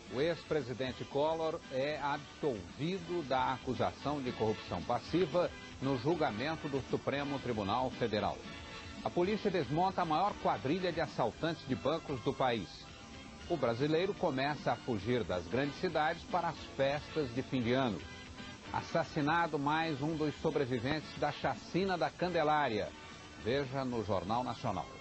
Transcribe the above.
O ex-presidente Collor é absolvido da acusação de corrupção passiva no julgamento do Supremo Tribunal Federal. A polícia desmonta a maior quadrilha de assaltantes de bancos do país. O brasileiro começa a fugir das grandes cidades para as festas de fim de ano. Assassinado mais um dos sobreviventes da chacina da Candelária. Veja no Jornal Nacional.